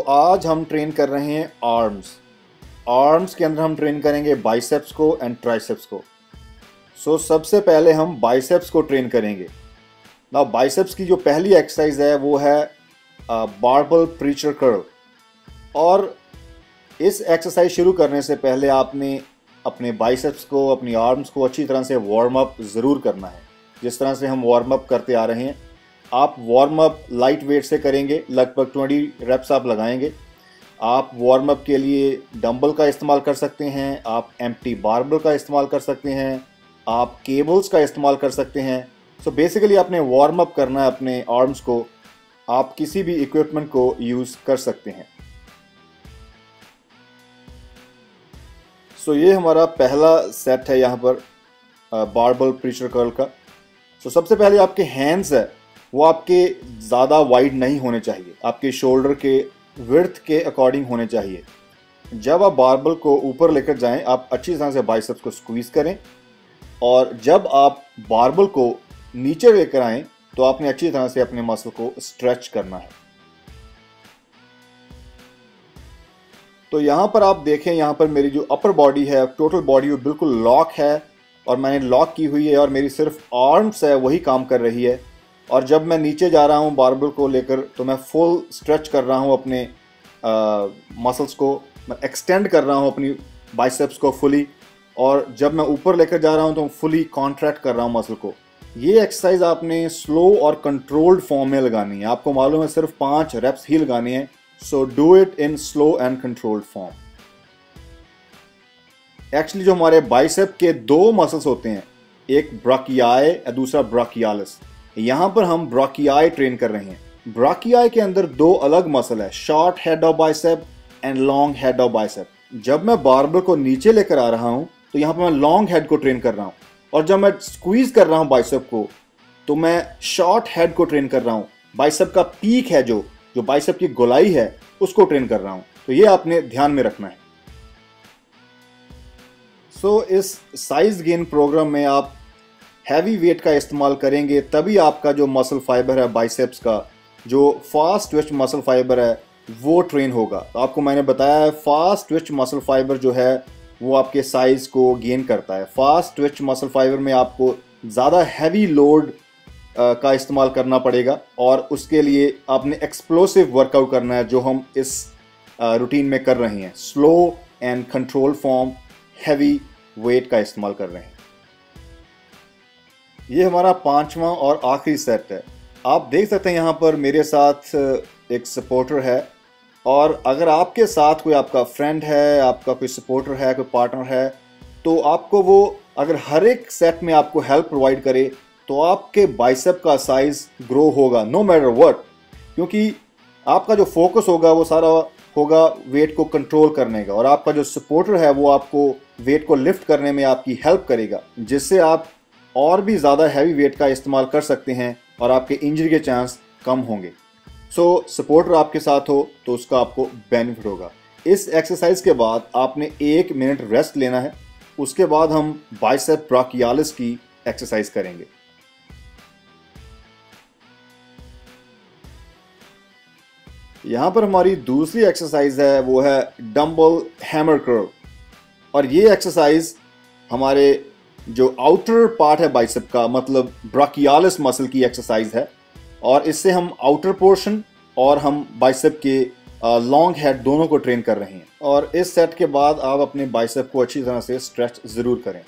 आज हम ट्रेन कर रहे हैं आर्म्स के अंदर हम ट्रेन करेंगे बाइसेप्स को एंड ट्राइसेप्स को। सबसे पहले हम बाइसेप्स को ट्रेन करेंगे। ना बाइसेप्स की जो पहली एक्सरसाइज है वो है बारबल प्रीचर कर्ल। और इस एक्सरसाइज शुरू करने से पहले आपने अपने बाइसेप्स को, अपनी आर्म्स को अच्छी तरह से वार्म अप ज़रूर करना है। जिस तरह से हम वार्म अप करते आ रहे हैं, आप वार्म अप लाइट वेट से करेंगे, लगभग 20 रेप्स आप लगाएंगे। आप वार्म अप के लिए डंबल का इस्तेमाल कर सकते हैं, आप एम्प्टी बारबल का इस्तेमाल कर सकते हैं, आप केबल्स का इस्तेमाल कर सकते हैं। बेसिकली आपने वार्म अप करना है अपने आर्म्स को। आप किसी भी इक्विपमेंट को यूज़ कर सकते हैं। ये हमारा पहला सेट है यहाँ पर बारबल प्रीचर कर्ल का। सबसे पहले आपके हैंड्स है वो आपके ज़्यादा वाइड नहीं होने चाहिए, आपके शोल्डर के विड्थ के अकॉर्डिंग होने चाहिए। जब आप बारबल को ऊपर लेकर जाएं, आप अच्छी तरह से बाइसेप्स को स्क्वीज़ करें, और जब आप बारबल को नीचे लेकर आएं तो आपने अच्छी तरह से अपने मसल को स्ट्रेच करना है। तो यहाँ पर आप देखें, यहाँ पर मेरी जो अपर बॉडी है, टोटल बॉडी वो बिल्कुल लॉक है और मैंने लॉक की हुई है, और मेरी सिर्फ आर्म्स है वही काम कर रही है। और जब मैं नीचे जा रहा हूँ बारबल को लेकर तो मैं फुल स्ट्रेच कर रहा हूँ अपने मसल्स को, मैं एक्सटेंड कर रहा हूँ अपनी बाइसेप्स को फुली। और जब मैं ऊपर लेकर जा रहा हूँ तो फुली कॉन्ट्रैक्ट कर रहा हूँ मसल को। ये एक्सरसाइज आपने स्लो और कंट्रोल्ड फॉर्म में लगानी है। आपको मालूम है सिर्फ 5 रेप्स ही लगानी है। So do it in slow and controlled form. Actually जो हमारे बाइसेप के 2 मसल्स होते हैं, एक ब्राकियाई और दूसरा ब्राकियालिस। यहाँ पर हम ब्राकियाई ट्रेन कर रहे हैं। ब्राकियाई के अंदर 2 अलग मसल है, short head of bicep and long head of bicep. जब मैं बारबल को नीचे लेकर आ रहा हूँ तो यहाँ पर मैं लॉन्ग हेड को ट्रेन कर रहा हूँ, और जब मैं स्क्वीज कर रहा हूँ बाइसेप को तो मैं शॉर्ट हेड को ट्रेन कर रहा हूँ। बाइसेप का पीक है, जो बाइसेप की गोलाई है, उसको ट्रेन कर रहा हूँ। तो ये आपने ध्यान में रखना है। इस साइज गेन प्रोग्राम में आप हैवी वेट का इस्तेमाल करेंगे, तभी आपका जो मसल फाइबर है बाइसेप्स का, जो फास्ट ट्विच मसल फाइबर है, वो ट्रेन होगा। तो आपको मैंने बताया है, फास्ट ट्विच मसल फाइबर जो है वो आपके साइज को गेन करता है। फास्ट ट्विच मसल फाइबर में आपको ज़्यादा हैवी लोड का इस्तेमाल करना पड़ेगा, और उसके लिए आपने एक्सप्लोसिव वर्कआउट करना है, जो हम इस रूटीन में कर रहे हैं। Slow and control form, heavy weight का इस्तेमाल कर रहे हैं। ये हमारा 5वां और आखिरी सेट है। आप देख सकते हैं यहाँ पर मेरे साथ एक सपोर्टर है, और अगर आपके साथ कोई आपका फ्रेंड है, आपका कोई सपोर्टर है, कोई पार्टनर है, तो आपको वो अगर हर एक सेट में आपको हेल्प प्रोवाइड करे तो आपके बाइसेप का साइज ग्रो होगा, नो मैटर व्हाट। क्योंकि आपका जो फोकस होगा वो सारा होगा वेट को कंट्रोल करने का, और आपका जो सपोर्टर है वो आपको वेट को लिफ्ट करने में आपकी हेल्प करेगा, जिससे आप और भी ज़्यादा हैवी वेट का इस्तेमाल कर सकते हैं और आपके इंजरी के चांस कम होंगे। सपोर्टर आपके साथ हो तो उसका आपको बेनिफिट होगा। इस एक्सरसाइज के बाद आपने 1 मिनट रेस्ट लेना है। उसके बाद हम बाइसेप ब्राकियालिस की एक्सरसाइज करेंगे। यहाँ पर हमारी दूसरी एक्सरसाइज है, वो है डंबल हैमर कर्ल। और ये एक्सरसाइज हमारे जो आउटर पार्ट है बाइसेप का, मतलब ब्राकियालिस मसल की एक्सरसाइज है, और इससे हम आउटर पोर्शन और हम बाइसेप के लॉन्ग हेड दोनों को ट्रेन कर रहे हैं। और इस सेट के बाद आप अपने बाइसेप को अच्छी तरह से स्ट्रेच ज़रूर करें।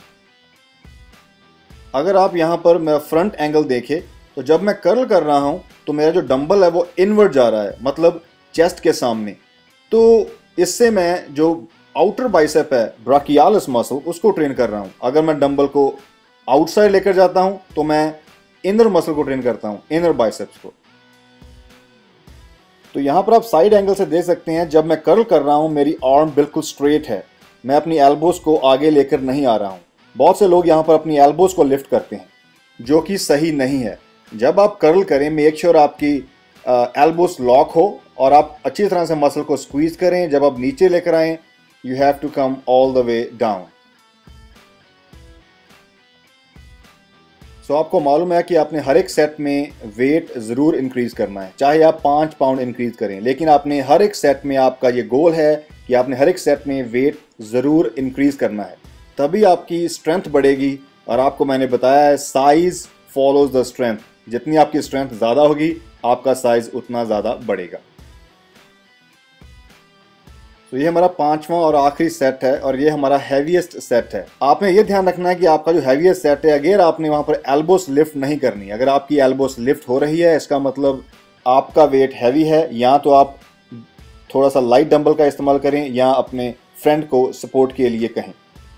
अगर आप यहाँ पर मैं फ्रंट एंगल देखें तो जब मैं कर्ल कर रहा हूँ तो मेरा जो डंबल है वो इनवर्ड जा रहा है, मतलब चेस्ट के सामने। तो इससे मैं जो आउटर बाइसेप है, ब्राकियालिस मसल, उसको ट्रेन कर रहा हूँ। अगर मैं डंबल को आउटसाइड लेकर जाता हूँ तो मैं इनर मसल को ट्रेन करता हूँ, इनर बाइसेप्स को। तो यहाँ पर आप साइड एंगल से देख सकते हैं, जब मैं कर्ल कर रहा हूँ मेरी आर्म बिल्कुल स्ट्रेट है, मैं अपनी एल्बोज को आगे लेकर नहीं आ रहा हूँ। बहुत से लोग यहाँ पर अपनी एल्बोज को लिफ्ट करते हैं, जो कि सही नहीं है। जब आप कर्ल करें, मेक श्योर आपकी एल्बोज लॉक हो और आप अच्छी तरह से मसल को स्क्वीज करें। जब आप नीचे लेकर आएँ, you have to come all the way down. So आपको मालूम है कि आपने हर एक सेट में वेट ज़रूर इंक्रीज़ करना है, चाहे आप 5 पाउंड इंक्रीज़ करें, लेकिन आपने हर एक सेट में, आपका ये गोल है कि आपने हर एक सेट में वेट ज़रूर इंक्रीज़ करना है, तभी आपकी स्ट्रेंथ बढ़ेगी। और आपको मैंने बताया है साइज़ फॉलोज द स्ट्रेंथ, जितनी आपकी स्ट्रेंथ ज़्यादा होगी आपका साइज़ उतना ज़्यादा बढ़ेगा। तो ये हमारा 5वां और आखिरी सेट है और ये हमारा हैवीएस्ट सेट है। आपने ये ध्यान रखना है कि आपका जो हैवीएस्ट सेट है, अगर आपने वहाँ पर एल्बोस लिफ्ट नहीं करनी, अगर आपकी एल्बोस लिफ्ट हो रही है इसका मतलब आपका वेट हैवी है, या तो आप थोड़ा सा लाइट डंबल का इस्तेमाल करें या अपने फ्रेंड को सपोर्ट के लिए कहें।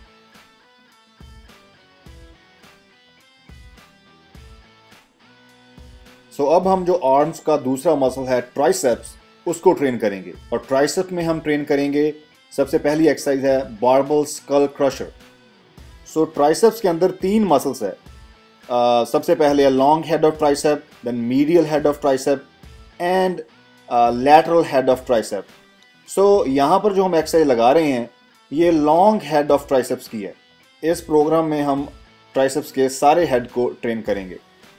सो अब हम जो आर्म्स का दूसरा मसल है ट्राइसेप्स, उसको ट्रेन करेंगे। और ट्राइसेप में हम ट्रेन करेंगे, सबसे पहली एक्सरसाइज है barbell skull crusher. So triceps के अंदर 3 मसल्स है। सबसे पहले long head of tricep, then medial head of tricep and lateral head of tricep. So यहाँ पर जो हम एक्सरसाइज लगा रहे हैं ये लॉन्ग हेड ऑफ ट्राइसेप्स की है। इस प्रोग्राम में हम ट्राइसेप्स के सारे हेड को ट्रेन करेंगे।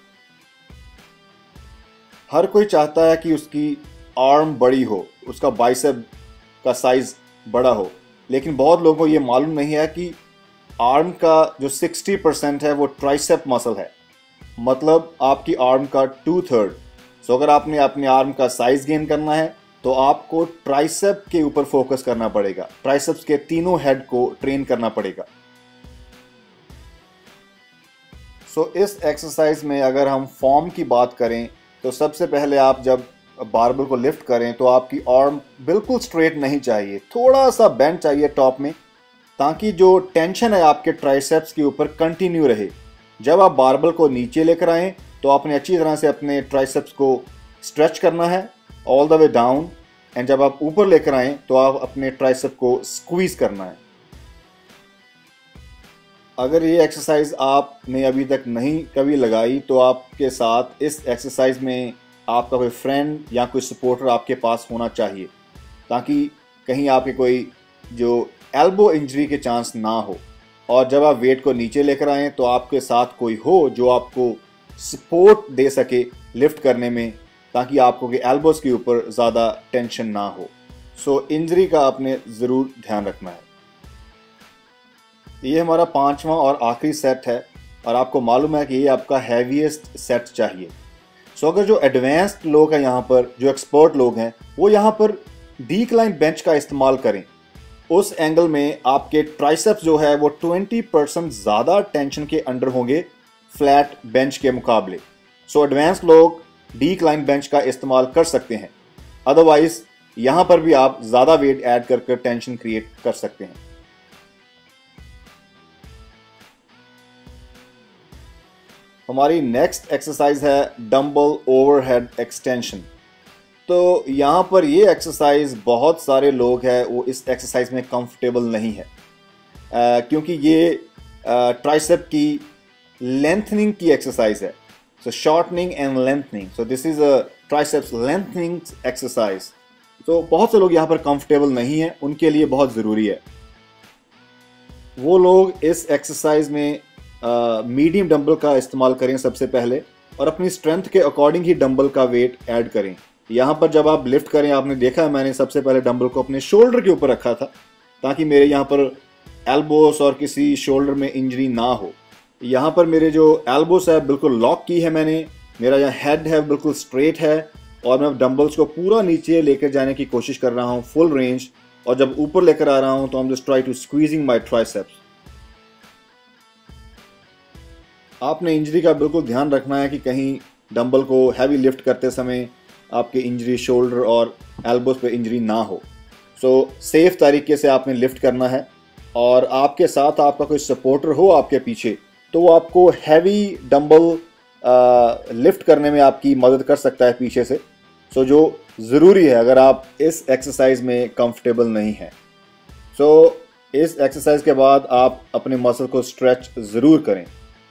हर कोई चाहता है कि उसकी आर्म बड़ी हो, उसका बाइसेप का साइज बड़ा हो, लेकिन बहुत लोगों को ये मालूम नहीं है कि आर्म का जो 60% है वो ट्राइसेप मसल है, मतलब आपकी आर्म का 2/3। सो अगर आपने अपने आर्म का साइज गेन करना है तो आपको ट्राइसेप के ऊपर फोकस करना पड़ेगा, ट्राइसेप्स के तीनों हेड को ट्रेन करना पड़ेगा। सो इस एक्सरसाइज में अगर हम फॉर्म की बात करें तो सबसे पहले आप जब बारबल को लिफ्ट करें तो आपकी आर्म बिल्कुल स्ट्रेट नहीं चाहिए, थोड़ा सा बेंड चाहिए टॉप में, ताकि जो टेंशन है आपके ट्राइसेप्स के ऊपर कंटिन्यू रहे। जब आप बारबल को नीचे लेकर आएँ तो आपने अच्छी तरह से अपने ट्राइसेप्स को स्ट्रेच करना है all the way down, and जब आप ऊपर लेकर आएँ तो आप अपने ट्राइसेप को स्क्वीज करना है। अगर ये एक्सरसाइज आपने अभी तक नहीं कभी लगाई तो आपके साथ इस एक्सरसाइज में आपका कोई फ्रेंड या कोई सपोर्टर आपके पास होना चाहिए, ताकि कहीं आपके कोई जो एल्बो इंजरी के चांस ना हो। और जब आप वेट को नीचे लेकर आएँ तो आपके साथ कोई हो जो आपको सपोर्ट दे सके लिफ्ट करने में, ताकि आपको कि एल्बोस के ऊपर ज़्यादा टेंशन ना हो। सो इंजरी का आपने ज़रूर ध्यान रखना है। ये हमारा 5वां और आखिरी सेट है और आपको मालूम है कि ये आपका हैवीएस्ट सेट चाहिए। सो अगर जो एडवांस्ड लोग हैं यहाँ पर, जो एक्सपर्ट लोग हैं, वो यहाँ पर डिक्लाइन बेंच का इस्तेमाल करें। उस एंगल में आपके ट्राइसेप्स जो है वो 20% ज़्यादा टेंशन के अंडर होंगे फ्लैट बेंच के मुकाबले। सो एडवांस्ड लोग डिक्लाइन बेंच का इस्तेमाल कर सकते हैं, अदरवाइज यहाँ पर भी आप ज़्यादा वेट ऐड कर टेंशन क्रिएट कर सकते हैं। हमारी नेक्स्ट एक्सरसाइज है डंबल ओवरहेड एक्सटेंशन। तो यहाँ पर ये एक्सरसाइज बहुत सारे लोग हैं वो इस एक्सरसाइज में कंफर्टेबल नहीं है, क्योंकि ये ट्राइसेप की लेंथनिंग की एक्सरसाइज है। So shortening and lengthening, so this is a triceps lengthening exercise. तो बहुत से लोग यहाँ पर कंफर्टेबल नहीं है, उनके लिए बहुत ज़रूरी है। वो लोग इस एक्सरसाइज में मीडियम डंबल का इस्तेमाल करें सबसे पहले, और अपनी स्ट्रेंथ के अकॉर्डिंग ही डंबल का वेट ऐड करें। यहाँ पर जब आप लिफ्ट करें, आपने देखा है मैंने सबसे पहले डंबल को अपने शोल्डर के ऊपर रखा था, ताकि मेरे यहाँ पर एल्बोस और किसी शोल्डर में इंजरी ना हो। यहाँ पर मेरे जो एल्बोस है बिल्कुल लॉक की है मैंने, मेरा यहाँ हेड है बिल्कुल स्ट्रेट है, और मैं डंबल्स को पूरा नीचे लेकर जाने की कोशिश कर रहा हूँ फुल रेंज। और जब ऊपर लेकर आ रहा हूँ तो I am just try to squeezing my triceps. आपने इंजरी का बिल्कुल ध्यान रखना है कि कहीं डंबल को हैवी लिफ्ट करते समय आपके इंजरी शोल्डर और एल्बोस पे इंजरी ना हो। सो सेफ तरीके से आपने लिफ्ट करना है, और आपके साथ आपका कोई सपोर्टर हो आपके पीछे तो वो आपको हैवी डंबल लिफ्ट करने में आपकी मदद कर सकता है पीछे से। सो जो ज़रूरी है अगर आप इस एक्सरसाइज में कंफर्टेबल नहीं हैं। सो इस एक्सरसाइज के बाद आप अपने मसल को स्ट्रेच ज़रूर करें।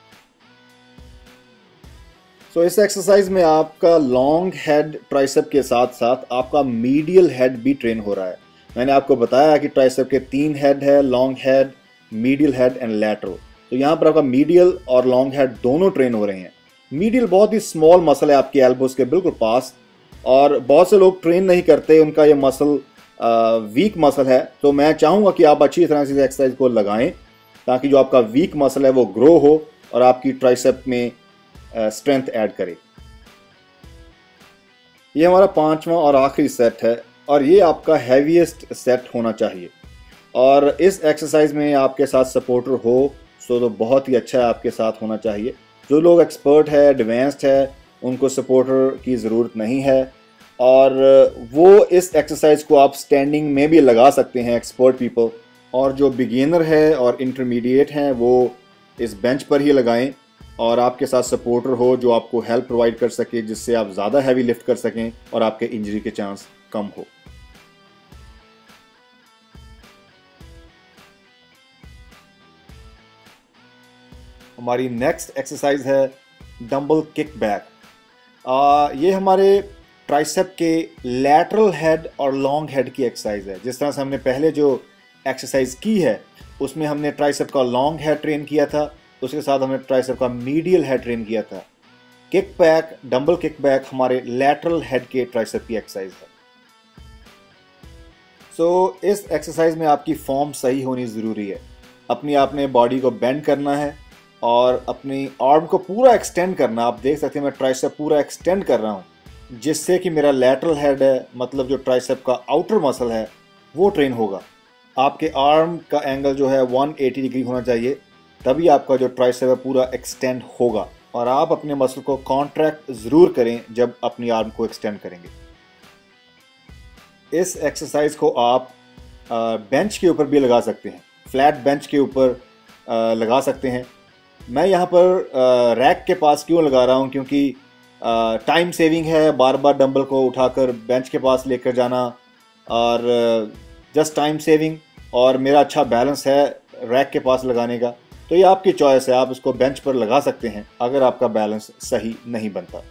सो इस एक्सरसाइज में आपका लॉन्ग हेड ट्राइसेप के साथ साथ आपका मीडियल हेड भी ट्रेन हो रहा है। मैंने आपको बताया कि ट्राइसेप के 3 हेड है, long head, medial head and lateral. तो यहाँ पर आपका मीडियल और लॉन्ग हेड दोनों ट्रेन हो रहे हैं। मीडियल बहुत ही स्मॉल मसल है आपके एल्बोज के बिल्कुल पास, और बहुत से लोग ट्रेन नहीं करते, उनका ये मसल वीक मसल है। तो मैं चाहूँगा कि आप अच्छी तरह से इस एक्सरसाइज को लगाएं ताकि जो आपका वीक मसल है वो ग्रो हो और आपकी ट्राइसेप में स्ट्रेंथ ऐड करे। ये हमारा 5वां और आखिरी सेट है और ये आपका हैवीएस्ट सेट होना चाहिए। और इस एक्सरसाइज में आपके साथ सपोर्टर हो तो बहुत ही अच्छा है, आपके साथ होना चाहिए। जो लोग एक्सपर्ट है, एडवांस्ड है, उनको सपोर्टर की ज़रूरत नहीं है, और वो इस एक्सरसाइज को आप स्टैंडिंग में भी लगा सकते हैं, एक्सपर्ट पीपल। और जो बिगिनर है और इंटरमीडिएट हैं वो इस बेंच पर ही लगाएं और आपके साथ सपोर्टर हो जो आपको हेल्प प्रोवाइड कर सके, जिससे आप ज़्यादा हैवी लिफ्ट कर सकें और आपके इंजरी के चांस कम हो। हमारी नेक्स्ट एक्सरसाइज है डंबल किक बैक। ये हमारे ट्राइसेप के लैटरल हेड और लॉन्ग हेड की एक्सरसाइज है। जिस तरह से हमने पहले जो एक्सरसाइज की है उसमें हमने ट्राइसेप का लॉन्ग हेड ट्रेन किया था, उसके साथ हमने ट्राइसेप का मीडियल हेड ट्रेन किया था। Kick back, dumbbell kick back हमारे लैटरल हेड के ट्राइसेप की एक्सरसाइज है। सो इस एक्सरसाइज में आपकी फॉर्म सही होनी ज़रूरी है। अपनी आपने बॉडी को बेंड करना है और अपनी आर्म को पूरा एक्सटेंड करना। आप देख सकते हैं मैं ट्राइसेप पूरा एक्सटेंड कर रहा हूँ, जिससे कि मेरा लैटरल हेड है, मतलब जो ट्राइसेप का आउटर मसल है वो ट्रेन होगा। आपके आर्म का एंगल जो है 180 डिग्री होना चाहिए, तभी आपका जो ट्राइसेप है पूरा एक्सटेंड होगा। और आप अपने मसल को कॉन्ट्रैक्ट ज़रूर करें जब अपनी आर्म को एक्सटेंड करेंगे। इस एक्सरसाइज को आप बेंच के ऊपर भी लगा सकते हैं, फ्लैट बेंच के ऊपर लगा सकते हैं। मैं यहाँ पर रैक के पास क्यों लगा रहा हूँ, क्योंकि टाइम सेविंग है, बार बार डंबल को उठाकर बेंच के पास लेकर जाना, और जस्ट टाइम सेविंग, और मेरा अच्छा बैलेंस है रैक के पास लगाने का। तो ये आपकी चॉइस है, आप इसको बेंच पर लगा सकते हैं अगर आपका बैलेंस सही नहीं बनता।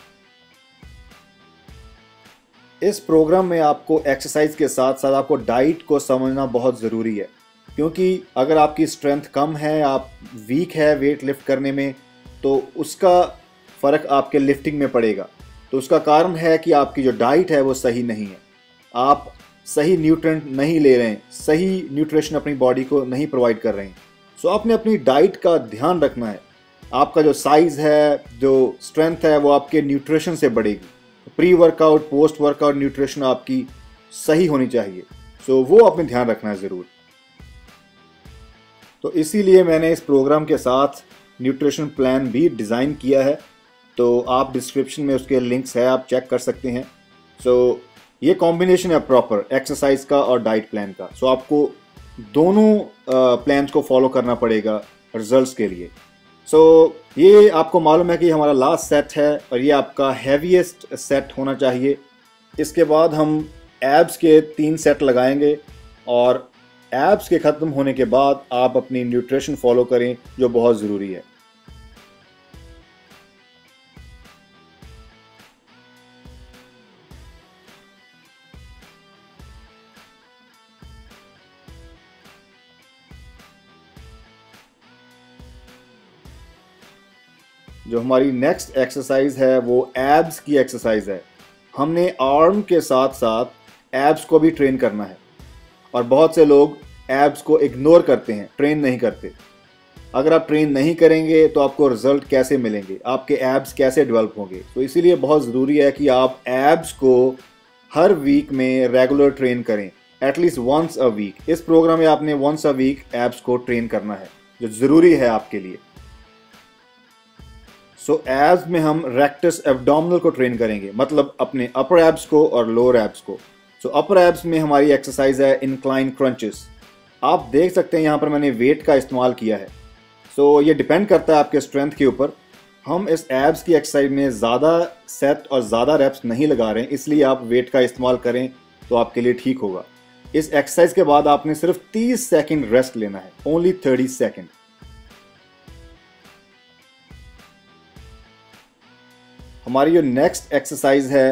इस प्रोग्राम में आपको एक्सरसाइज के साथ साथ आपको डाइट को समझना बहुत ज़रूरी है, क्योंकि अगर आपकी स्ट्रेंथ कम है, आप वीक है वेट लिफ्ट करने में, तो उसका फ़र्क आपके लिफ्टिंग में पड़ेगा। तो उसका कारण है कि आपकी जो डाइट है वो सही नहीं है, आप सही न्यूट्रिएंट नहीं ले रहे हैं, सही न्यूट्रिशन अपनी बॉडी को नहीं प्रोवाइड कर रहे हैं। सो आपने अपनी डाइट का ध्यान रखना है। आपका जो साइज़ है, जो स्ट्रेंथ है, वो आपके न्यूट्रिशन से बढ़ेगी। Pre workout, post workout nutrition आपकी सही होनी चाहिए। सो वो आपने ध्यान रखना है ज़रूर। तो इसीलिए मैंने इस प्रोग्राम के साथ न्यूट्रिशन प्लान भी डिज़ाइन किया है, तो आप डिस्क्रिप्शन में उसके लिंक्स है, आप चेक कर सकते हैं। सो ये कॉम्बिनेशन है प्रॉपर एक्सरसाइज का और डाइट प्लान का। सो आपको दोनों प्लान्स को फॉलो करना पड़ेगा रिजल्ट्स के लिए। सो ये आपको मालूम है कि हमारा लास्ट सेट है और ये आपका हैवीएस्ट सेट होना चाहिए। इसके बाद हम एब्स के 3 सेट लगाएंगे और एब्स के ख़त्म होने के बाद आप अपनी न्यूट्रिशन फॉलो करें, जो बहुत ज़रूरी है। जो हमारी नेक्स्ट एक्सरसाइज है वो एब्स की एक्सरसाइज है। हमने आर्म के साथ साथ एब्स को भी ट्रेन करना है, और बहुत से लोग एब्स को इग्नोर करते हैं, ट्रेन नहीं करते। अगर आप ट्रेन नहीं करेंगे तो आपको रिजल्ट कैसे मिलेंगे, आपके एब्स कैसे डेवलप होंगे। तो इसीलिए बहुत ज़रूरी है कि आप एब्स को हर वीक में रेगुलर ट्रेन करें, एटलीस्ट वंस अ वीक। इस प्रोग्राम में आपने वंस अ वीक एब्स को ट्रेन करना है, जो ज़रूरी है आपके लिए। सो एब्स में हम रेक्टस एब्डोमिनल को ट्रेन करेंगे, मतलब अपने अपर एब्स को और लोअर एब्स को। सो अपर एब्स में हमारी एक्सरसाइज है इंक्लाइन क्रंचेस। आप देख सकते हैं यहाँ पर मैंने वेट का इस्तेमाल किया है। सो ये डिपेंड करता है आपके स्ट्रेंथ के ऊपर। हम इस एब्स की एक्सरसाइज में ज़्यादा सेट और ज़्यादा रेप्स नहीं लगा रहे हैं, इसलिए आप वेट का इस्तेमाल करें तो आपके लिए ठीक होगा। इस एक्सरसाइज के बाद आपने सिर्फ 30 सेकेंड रेस्ट लेना है, ओनली 30 सेकेंड। हमारी जो नेक्स्ट एक्सरसाइज है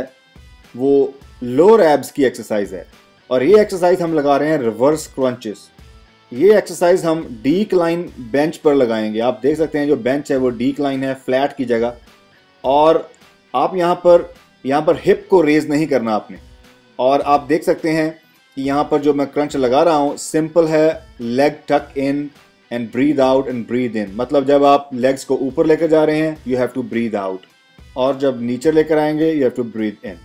वो लोअर एब्स की एक्सरसाइज है, और ये एक्सरसाइज हम लगा रहे हैं रिवर्स क्रंचेस। ये एक्सरसाइज हम डिक्लाइन बेंच पर लगाएंगे। आप देख सकते हैं जो बेंच है वो डिक्लाइन है, फ्लैट की जगह। और आप यहाँ पर हिप को रेज नहीं करना आपने। और आप देख सकते हैं कि यहाँ पर जो मैं क्रंच लगा रहा हूँ सिंपल है, leg tuck in and breathe out and breathe in. मतलब जब आप लेग्स को ऊपर लेकर जा रहे हैं you have to breathe out, और जब नीचे लेकर आएंगे you have to breathe in.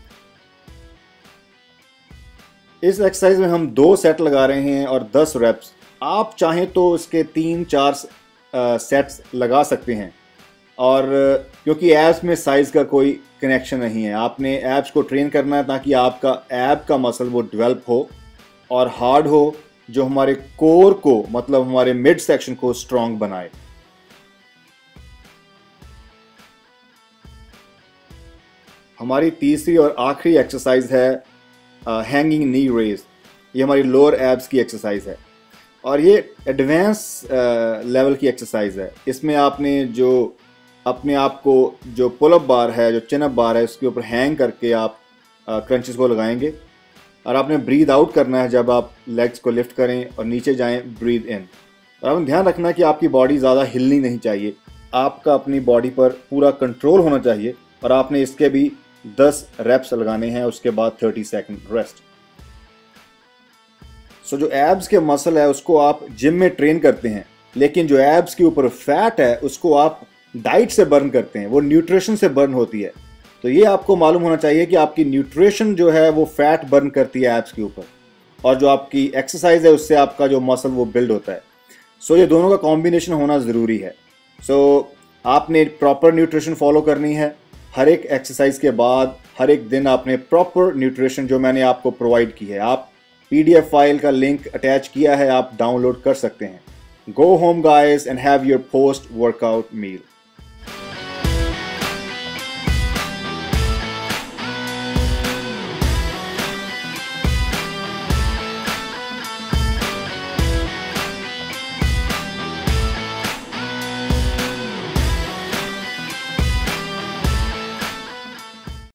इस एक्सरसाइज में हम 2 सेट लगा रहे हैं और 10 रेप्स। आप चाहें तो इसके 3-4 सेट्स लगा सकते हैं। और क्योंकि एब्स में साइज का कोई कनेक्शन नहीं है, आपने एब्स को ट्रेन करना है ताकि आपका एब का मसल वो डेवलप हो और हार्ड हो, जो हमारे कोर को मतलब हमारे मिड सेक्शन को स्ट्रांग बनाए। हमारी तीसरी और आखिरी एक्सरसाइज है हैंगिंग नी रेज। ये हमारी लोअर एब्स की एक्सरसाइज है और ये एडवांस लेवल की एक्सरसाइज है। इसमें आपने जो अपने आप को जो पुल अप बार है, जो चिन अप बार है, उसके ऊपर हैंग करके आप क्रंचेस को लगाएंगे और आपने ब्रीद आउट करना है जब आप लेग्स को लिफ्ट करें और नीचे जाएं, ब्रीद इन। और आपने ध्यान रखना है कि आपकी बॉडी ज़्यादा हिलनी नहीं चाहिए, आपका अपनी बॉडी पर पूरा कंट्रोल होना चाहिए। और आपने इसके भी 10 रेप्स लगाने हैं, उसके बाद 30 सेकंड रेस्ट। सो जो एब्स के मसल है उसको आप जिम में ट्रेन करते हैं, लेकिन जो एब्स के ऊपर फैट है उसको आप डाइट से बर्न करते हैं, वो न्यूट्रिशन से बर्न होती है। तो ये आपको मालूम होना चाहिए कि आपकी न्यूट्रिशन जो है वो फैट बर्न करती है एब्स के ऊपर, और जो आपकी एक्सरसाइज है उससे आपका जो मसल वो बिल्ड होता है। सो ये दोनों का कॉम्बिनेशन होना ज़रूरी है। सो आपने प्रॉपर न्यूट्रिशन फॉलो करनी है। हर एक एक्सरसाइज के बाद हर एक दिन आपने प्रॉपर न्यूट्रिशन जो मैंने आपको प्रोवाइड की है, आप PDF फाइल का लिंक अटैच किया है, आप डाउनलोड कर सकते हैं। Go home guys and have your post workout meal.